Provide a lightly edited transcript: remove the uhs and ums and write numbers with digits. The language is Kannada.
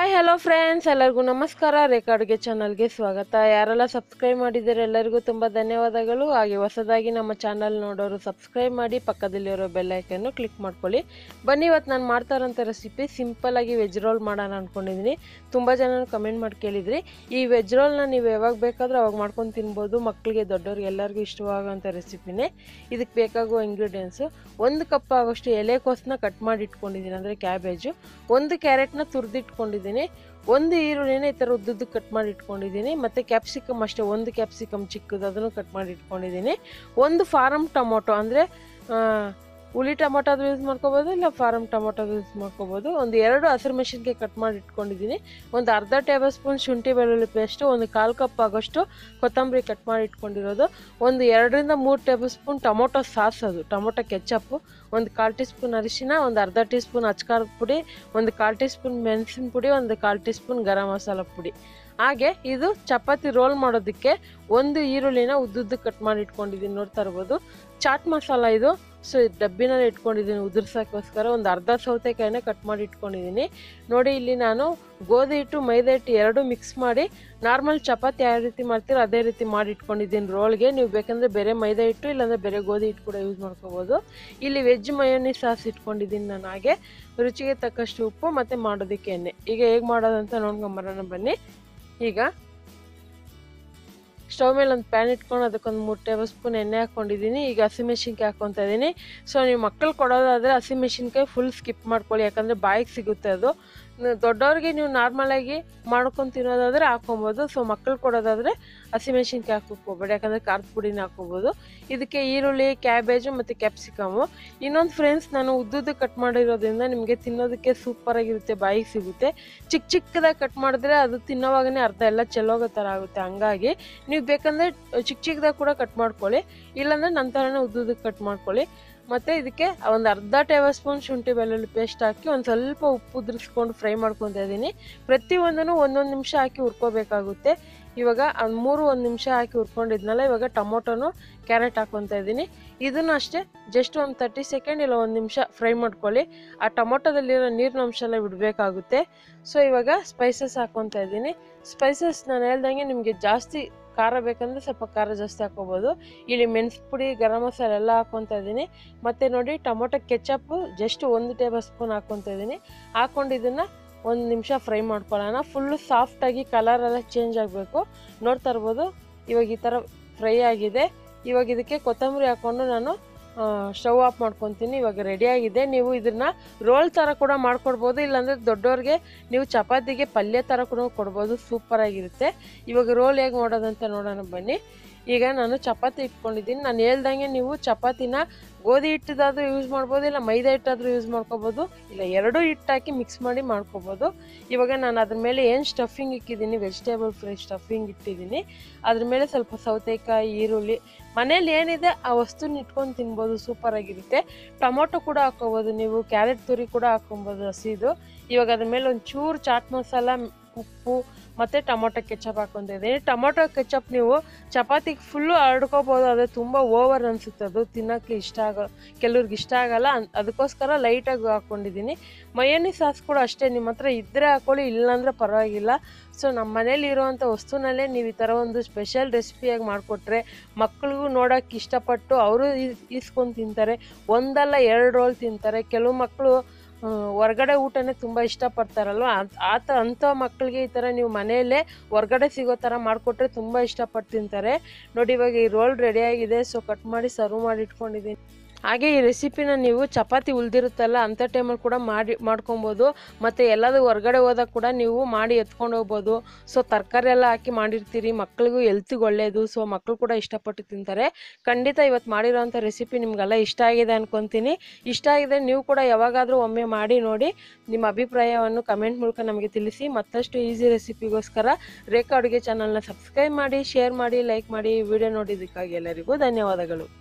ಹಾಯ್ ಹಲೋ ಫ್ರೆಂಡ್ಸ್, ಎಲ್ಲರಿಗೂ ನಮಸ್ಕಾರ. ರೇಖಾ ಅಡುಗೆ ಚಾನಲ್ಗೆ ಸ್ವಾಗತ. ಯಾರೆಲ್ಲ ಸಬ್ಸ್ಕ್ರೈಬ್ ಮಾಡಿದ್ದೀರಿ ಎಲ್ಲರಿಗೂ ತುಂಬ ಧನ್ಯವಾದಗಳು. ಹಾಗೆ ಹೊಸದಾಗಿ ನಮ್ಮ ಚಾನಲ್ ನೋಡೋರು ಸಬ್ಸ್ಕ್ರೈಬ್ ಮಾಡಿ, ಪಕ್ಕದಲ್ಲಿರೋ ಬೆಲ್ ಐಕನ್ನು ಕ್ಲಿಕ್ ಮಾಡ್ಕೊಳ್ಳಿ. ಬನ್ನಿ, ಇವತ್ತು ನಾನು ಮಾಡ್ತಾ ಇರೋಂಥ ರೆಸಿಪಿ ಸಿಂಪಲ್ಲಾಗಿ ವೆಜ್ ರೋಲ್ ಮಾಡೋಣ ಅಂದ್ಕೊಂಡಿದ್ದೀನಿ. ತುಂಬ ಜನ ಕಮೆಂಟ್ ಮಾಡಿ ಕೇಳಿದ್ರಿ. ಈ ವೆಜ್ ರೋಲ್ನ ನೀವು ಯಾವಾಗ ಬೇಕಾದರೂ ಅವಾಗ ಮಾಡ್ಕೊಂಡು ತಿನ್ಬೋದು. ಮಕ್ಕಳಿಗೆ, ದೊಡ್ಡವ್ರಿಗೆ ಎಲ್ಲರಿಗೂ ಇಷ್ಟವಾಗುವಂಥ ರೆಸಿಪಿನೇ. ಇದಕ್ಕೆ ಬೇಕಾಗುವ ಇಂಗ್ರೀಡಿಯೆಂಟ್ಸು: 1 ಕಪ್ ಆಗೋಷ್ಟು ಎಲೆಕೋಸನ್ನ ಕಟ್ ಮಾಡಿ ಇಟ್ಕೊಂಡಿದ್ದೀನಿ, ಅಂದರೆ ಕ್ಯಾಬೇಜು. 1 ಕ್ಯಾರೆಟ್ನ ತುರಿದಿಟ್ಕೊಂಡಿದ್ದೀನಿ. 1 ಈರುಳ್ಳಿನ ಈ ಥರ ಉದ್ದುದ್ದಕ್ಕೆ ಕಟ್ ಮಾಡಿ ಇಟ್ಕೊಂಡಿದ್ದೀನಿ. ಮತ್ತು ಕ್ಯಾಪ್ಸಿಕಮ್ ಅಷ್ಟೇ, 1 ಕ್ಯಾಪ್ಸಿಕಮ್ ಚಿಕ್ಕದು, ಅದನ್ನು ಕಟ್ ಮಾಡಿ ಇಟ್ಕೊಂಡಿದ್ದೀನಿ. 1 ಫಾರಮ್ ಟೊಮೊಟೊ, ಅಂದರೆ ಹುಳಿ ಟೊಮೊಟೊ ಆದರೂ ಯೂಸ್ ಮಾಡ್ಕೋಬೋದು, ಇಲ್ಲ ಫಾರಮ್ ಟೊಮೊಟೊ ಯೂಸ್ ಮಾಡ್ಕೋಬೋದು. 2 ಹಸಿರು ಮೆಣಸಿನ್ಕಾಯಿ ಕಟ್ ಮಾಡಿ ಇಟ್ಕೊಂಡಿದ್ದೀನಿ. ಅರ್ಧ ಟೇಬಲ್ ಸ್ಪೂನ್ ಶುಂಠಿ ಬೆಳ್ಳುಳ್ಳಿ ಪೇಸ್ಟು, 1/4 ಕಪ್ ಆಗೋಷ್ಟು ಕೊತ್ತಂಬರಿ ಕಟ್ ಮಾಡಿ ಇಟ್ಕೊಂಡಿರೋದು, 2 ರಿಂದ 3 ಟೇಬಲ್ ಸ್ಪೂನ್ ಟೊಮೊಟೊ ಸಾಸ್, ಅದು ಟೊಮೊಟೊ ಕೆಚಪ್ಪು, 1/4 ಟೀ ಸ್ಪೂನ್ ಅರಿಶಿನ, ಅರ್ಧ ಟೀ ಸ್ಪೂನ್ ಅಚ್ಕಾರದ ಪುಡಿ, 1/4 ಟೀ ಸ್ಪೂನ್ ಮೆಣಸಿನ ಪುಡಿ, 1/4 ಟೀ ಸ್ಪೂನ್ ಗರಂ ಮಸಾಲ ಪುಡಿ. ಹಾಗೆ ಇದು ಚಪಾತಿ ರೋಲ್ ಮಾಡೋದಕ್ಕೆ 1 ಈರುಳ್ಳಿನ ಉದ್ದುದ್ದಕ್ಕೆ ಕಟ್ ಮಾಡಿ ಇಟ್ಕೊಂಡಿದ್ದೀನಿ, ನೋಡ್ತಾ ಇರ್ಬೋದು. ಚಾಟ್ ಮಸಾಲ ಇದು, ಸೊ ಡಬ್ಬಿನಲ್ಲಿ ಇಟ್ಕೊಂಡಿದ್ದೀನಿ ಉದುರ್ಸೋಕ್ಕೋಸ್ಕರ. ಅರ್ಧ ಸೌತೆಕಾಯಿನ ಕಟ್ ಮಾಡಿ ಇಟ್ಕೊಂಡಿದ್ದೀನಿ. ನೋಡಿ, ಇಲ್ಲಿ ನಾನು ಗೋಧಿ ಹಿಟ್ಟು, ಮೈದಾ ಹಿಟ್ಟು 2 ಮಿಕ್ಸ್ ಮಾಡಿ ನಾರ್ಮಲ್ ಚಪಾತಿ ಯಾವ ರೀತಿ ಮಾಡ್ತೀರೋ ಅದೇ ರೀತಿ ಮಾಡಿ ಇಟ್ಕೊಂಡಿದ್ದೀನಿ ರೋಲ್ಗೆ. ನೀವು ಬೇಕಂದರೆ ಬೇರೆ ಮೈದಾ ಹಿಟ್ಟು, ಇಲ್ಲಾಂದರೆ ಬೇರೆ ಗೋಧಿ ಹಿಟ್ಟು ಕೂಡ ಯೂಸ್ ಮಾಡ್ಕೋಬೋದು. ಇಲ್ಲಿ ವೆಜ್ ಮಯೋನೀಸ್ ಸಾಸ್ ಇಟ್ಕೊಂಡಿದ್ದೀನಿ ನಾನು. ಹಾಗೆ ರುಚಿಗೆ ತಕ್ಕಷ್ಟು ಉಪ್ಪು, ಮತ್ತು ಮಾಡೋದಕ್ಕೆ ಎಣ್ಣೆ. ಈಗ ಹೇಗೆ ಮಾಡೋದಂತ ನೋಡ್ಕೊಂಬರೋಣ ಬನ್ನಿ. ಈಗ ಸ್ಟವ್ ಮೇಲೆ ಒಂದು ಪ್ಯಾನ್ ಇಟ್ಕೊಂಡು ಅದಕ್ಕೊಂದು 3 ಟೇಬಲ್ ಸ್ಪೂನ್ ಎಣ್ಣೆ ಹಾಕ್ಕೊಂಡಿದ್ದೀನಿ. ಈಗ ಹಸಿಮೆಣ್ಸಿನ್ಕಾಯಿ ಹಾಕ್ಕೊತಾ ಇದ್ದೀನಿ. ಸೊ ನೀವು ಮಕ್ಕಳು ಕೊಡೋದಾದರೆ ಹಸಿಮೆಣ್ಸಿನ್ಕಾಯಿ ಫುಲ್ ಸ್ಕಿಪ್ ಮಾಡ್ಕೊಳ್ಳಿ, ಯಾಕಂದರೆ ಬಾಯಿಗೆ ಸಿಗುತ್ತೆ ಅದು. ದೊಡ್ಡವ್ರಿಗೆ ನೀವು ನಾರ್ಮಲಾಗಿ ಮಾಡ್ಕೊಂಡು ತಿನ್ನೋದಾದರೆ ಹಾಕ್ಕೊಬೋದು. ಸೊ ಮಕ್ಕಳು ಕೊಡೋದಾದರೆ ಹಸಿಮೆಣ್ಸಿನ್ಕಾಯಿ ಹಾಕೋಬೇಡಿ, ಯಾಕಂದರೆ ಖಾರದ ಪುಡಿನ ಹಾಕ್ಕೊಬೋದು. ಇದಕ್ಕೆ ಈರುಳ್ಳಿ, ಕ್ಯಾಬೇಜು ಮತ್ತು ಕ್ಯಾಪ್ಸಿಕಮು. ಇನ್ನೊಂದು ಫ್ರೆಂಡ್ಸ್, ನಾನು ಉದ್ದುದ್ದು ಕಟ್ ಮಾಡಿರೋದ್ರಿಂದ ನಿಮಗೆ ತಿನ್ನೋದಕ್ಕೆ ಸೂಪರಾಗಿರುತ್ತೆ, ಬಾಯಿಗೆ ಸಿಗುತ್ತೆ. ಚಿಕ್ಕದಾಗಿ ಕಟ್ ಮಾಡಿದ್ರೆ ಅದು ತಿನ್ನೋವಾಗನೇ ಅರ್ಧ ಎಲ್ಲ ಚೆಲ್ಲೋಗೋ ಥರ ಆಗುತ್ತೆ. ಹಂಗಾಗಿ ನೀವು ಬೇಕಂದರೆ ಚಿಕ್ಕದಾಗಿ ಕೂಡ ಕಟ್ ಮಾಡ್ಕೊಳ್ಳಿ, ಇಲ್ಲಾಂದರೆ ನಂತರನೇ ಉದ್ದುದ್ದಕ್ಕೆ ಕಟ್ ಮಾಡ್ಕೊಳ್ಳಿ. ಮತ್ತು ಇದಕ್ಕೆ ಅರ್ಧ ಟೇಬಲ್ ಸ್ಪೂನ್ ಶುಂಠಿ ಬೆಳ್ಳುಳ್ಳಿ ಪೇಸ್ಟ್ ಹಾಕಿ ಸ್ವಲ್ಪ ಉಪ್ಪು ಉದುರಿಸ್ಕೊಂಡು ಫ್ರೈ ಮಾಡ್ಕೊತಾ ಇದ್ದೀನಿ. ಪ್ರತಿಯೊಂದನ್ನು 1 ನಿಮಿಷ ಹಾಕಿ ಹುರ್ಕೋಬೇಕಾಗುತ್ತೆ. ಇವಾಗ 1 ನಿಮಿಷ ಹಾಕಿ ಹುರ್ಕೊಂಡಿದ್ನಲ್ಲ, ಇವಾಗ ಟೊಮೊಟೊನು ಕ್ಯಾರೆಟ್ ಹಾಕ್ಕೊತಾ ಇದ್ದೀನಿ. ಇದನ್ನು ಅಷ್ಟೇ ಜಸ್ಟ್ 30 ಸೆಕೆಂಡ್ ಇಲ್ಲ 1 ನಿಮಿಷ ಫ್ರೈ ಮಾಡ್ಕೊಳ್ಳಿ. ಆ ಟೊಮೊಟೊದಲ್ಲಿರೋ ನೀರಿನ ಅಂಶ ಎಲ್ಲ ಬಿಡಬೇಕಾಗುತ್ತೆ. ಸೊ ಇವಾಗ ಸ್ಪೈಸಸ್ ಹಾಕ್ಕೊತಾ ಇದ್ದೀನಿ. ಸ್ಪೈಸಸ್ ನಾನು ಹೇಳ್ದಂಗೆ ನಿಮಗೆ ಜಾಸ್ತಿ ಖಾರ ಬೇಕಂದರೆ ಸ್ವಲ್ಪ ಖಾರ ಜಾಸ್ತಿ ಹಾಕ್ಕೋಬೋದು. ಇಲ್ಲಿ ಮೆಣಸು ಪುಡಿ, ಗರಂ ಮಸಾಲೆ ಎಲ್ಲ ಹಾಕ್ಕೊತಾ ಇದ್ದೀನಿ. ಮತ್ತು ನೋಡಿ, tomato ketchup just 1 tablespoon ಹಾಕ್ಕೊತಾ ಇದ್ದೀನಿ. ಹಾಕ್ಕೊಂಡು ಇದನ್ನು 1 ನಿಮಿಷ ಫ್ರೈ ಮಾಡ್ಕೊಳ್ಳೋಣ. ಫುಲ್ಲು ಸಾಫ್ಟಾಗಿ ಕಲರೆಲ್ಲ ಚೇಂಜ್ ಆಗಬೇಕು. ನೋಡ್ತಾ ಇರ್ಬೋದು, ಇವಾಗ ಈ ಥರ ಫ್ರೈ ಆಗಿದೆ. ಇವಾಗ ಇದಕ್ಕೆ ಕೊತ್ತಂಬರಿ ಹಾಕ್ಕೊಂಡು ನಾನು ಸ್ಟವ್ ಆಫ್ ಮಾಡ್ಕೊತೀನಿ. ಇವಾಗ ರೆಡಿಯಾಗಿದೆ. ನೀವು ಇದನ್ನು ರೋಲ್ ಥರ ಕೂಡ ಮಾಡ್ಕೊಡ್ಬೋದು, ಇಲ್ಲಾಂದರೆ ದೊಡ್ಡವ್ರಿಗೆ ನೀವು ಚಪಾತಿಗೆ ಪಲ್ಯ ಥರ ಕೂಡ ಕೊಡ್ಬೋದು, ಸೂಪರಾಗಿರುತ್ತೆ. ಇವಾಗ ರೋಲ್ ಹೇಗೆ ಮಾಡೋದಂತ ನೋಡೋಣ ಬನ್ನಿ. ಈಗ ನಾನು ಚಪಾತಿ ಇಟ್ಕೊಂಡಿದ್ದೀನಿ. ನಾನು ಹೇಳ್ದಂಗೆ ನೀವು ಚಪಾತಿನ ಗೋಧಿ ಹಿಟ್ಟದಾದರೂ ಯೂಸ್ ಮಾಡ್ಬೋದು, ಇಲ್ಲ ಮೈದಾ ಹಿಟ್ಟಾದರೂ ಯೂಸ್ ಮಾಡ್ಕೋಬೋದು, ಇಲ್ಲ 2 ಹಿಟ್ಟು ಹಾಕಿ ಮಿಕ್ಸ್ ಮಾಡಿ ಮಾಡ್ಕೋಬೋದು. ಇವಾಗ ನಾನು ಅದ್ರ ಮೇಲೆ ಏನು ಸ್ಟಫಿಂಗ್ ಇಕ್ಕಿದ್ದೀನಿ, ವೆಜಿಟೇಬಲ್ ಫ್ರೈ ಸ್ಟಫಿಂಗ್ ಇಟ್ಟಿದ್ದೀನಿ. ಅದ್ರ ಮೇಲೆ ಸ್ವಲ್ಪ ಸೌತೆಕಾಯಿ, ಈರುಳ್ಳಿ, ಮನೇಲಿ ಏನಿದೆ ಆ ವಸ್ತುನ ಇಟ್ಕೊಂಡು ತಿನ್ಬೋದು, ಸೂಪರಾಗಿರುತ್ತೆ. ಟೊಮೊಟೊ ಕೂಡ ಹಾಕ್ಕೋಬೋದು, ನೀವು ಕ್ಯಾರೆಟ್ ತುರಿ ಕೂಡ ಹಾಕ್ಕೊಬೋದು ಹಸಿದು. ಇವಾಗ ಅದ್ರ ಮೇಲೆ ಒಂಚೂರು ಚಾಟ್ ಮಸಾಲ, ಉಪ್ಪು ಮತ್ತು ಟೊಮೊಟೊ ಕೆಚಪ್ ಹಾಕ್ಕೊತಾ ಇದ್ದೀನಿ. ಟೊಮೊಟೊ ಕೆಚಪ್ ನೀವು ಚಪಾತಿಗೆ ಫುಲ್ಲು ಹರಡ್ಕೋಬೋದು, ಅದು ತುಂಬ ಓವರ್ ಅನಿಸುತ್ತೆ, ಅದು ತಿನ್ನೋಕ್ಕೆ ಕೆಲವ್ರಿಗೆ ಇಷ್ಟ ಆಗಲ್ಲ. ಅದಕ್ಕೋಸ್ಕರ ಲೈಟಾಗಿ ಹಾಕ್ಕೊಂಡಿದ್ದೀನಿ. ಮಯೋನೀಸ್ ಸಾಸ್ ಕೂಡ ಅಷ್ಟೇ, ನಿಮ್ಮ ಹತ್ರ ಇದ್ದರೆ ಹಾಕ್ಕೊಳ್ಳಿ, ಇಲ್ಲಾಂದರೆ ಪರವಾಗಿಲ್ಲ. ಸೊ ನಮ್ಮ ಮನೇಲಿ ಇರೋವಂಥ ವಸ್ತುನಲ್ಲೇ ನೀವು ಈ ಥರ ಒಂದು ಸ್ಪೆಷಲ್ ರೆಸಿಪಿಯಾಗಿ ಮಾಡಿಕೊಟ್ರೆ ಮಕ್ಳಿಗೂ ನೋಡೋಕ್ಕೆ ಇಷ್ಟಪಟ್ಟು ಅವರು ಈಸ್ಕೊಂಡು ತಿಂತಾರೆ. 1 ಅಲ್ಲ 2 ರೋಲ್ ತಿಂತಾರೆ. ಕೆಲವು ಮಕ್ಕಳು ಹೊರ್ಗಡೆ ಊಟನೇ ತುಂಬ ಇಷ್ಟಪಡ್ತಾರಲ್ವ, ಅಂಥ ಮಕ್ಕಳಿಗೆ ಈ ಥರ ನೀವು ಮನೆಯಲ್ಲೇ ಹೊರ್ಗಡೆ ಸಿಗೋ ಥರ ಮಾಡಿಕೊಟ್ರೆ ತುಂಬ ಇಷ್ಟಪಟ್ಟು ತಿಂತಾರೆ. ನೋಡಿ, ಇವಾಗ ಈ ರೋಲ್ ರೆಡಿಯಾಗಿದೆ. ಸೊ ಕಟ್ ಮಾಡಿ ಸರ್ವ್ ಮಾಡಿ ಇಟ್ಕೊಂಡಿದ್ದೀನಿ. ಹಾಗೆ ಈ ರೆಸಿಪಿನ ನೀವು ಚಪಾತಿ ಉಳಿದಿರುತ್ತಲ್ಲ ಅಂಥ ಟೈಮಲ್ಲಿ ಕೂಡ ಮಾಡ್ಕೊಬೋದು. ಮತ್ತು ಎಲ್ಲಾದರೂ ಹೊರ್ಗಡೆ ಹೋದಾಗ ಕೂಡ ನೀವು ಮಾಡಿ ಎತ್ಕೊಂಡು ಹೋಗ್ಬೋದು. ಸೊ ತರಕಾರಿ ಎಲ್ಲ ಹಾಕಿ ಮಾಡಿರ್ತೀರಿ, ಮಕ್ಳಿಗೂ ಹೆಲ್ತಿಗೆ ಒಳ್ಳೆಯದು. ಸೊ ಮಕ್ಕಳು ಕೂಡ ಇಷ್ಟಪಟ್ಟು ತಿಂತಾರೆ. ಖಂಡಿತ ಇವತ್ತು ಮಾಡಿರೋಂಥ ರೆಸಿಪಿ ನಿಮಗೆಲ್ಲ ಇಷ್ಟ ಆಗಿದೆ ಅಂದ್ಕೊತೀನಿ. ಇಷ್ಟ ಆಗಿದೆ, ನೀವು ಕೂಡ ಯಾವಾಗಾದರೂ ಒಮ್ಮೆ ಮಾಡಿ ನೋಡಿ. ನಿಮ್ಮ ಅಭಿಪ್ರಾಯವನ್ನು ಕಮೆಂಟ್ ಮೂಲಕ ನಮಗೆ ತಿಳಿಸಿ. ಮತ್ತಷ್ಟು ಈಸಿ ರೆಸಿಪಿಗೋಸ್ಕರ ರೇಖಾ ಅಡುಗೆ ಚಾನಲ್ನ ಸಬ್ಸ್ಕ್ರೈಬ್ ಮಾಡಿ, ಶೇರ್ ಮಾಡಿ, ಲೈಕ್ ಮಾಡಿ. ವಿಡಿಯೋ ನೋಡಿದ್ದಕ್ಕಾಗಿ ಎಲ್ಲರಿಗೂ ಧನ್ಯವಾದಗಳು.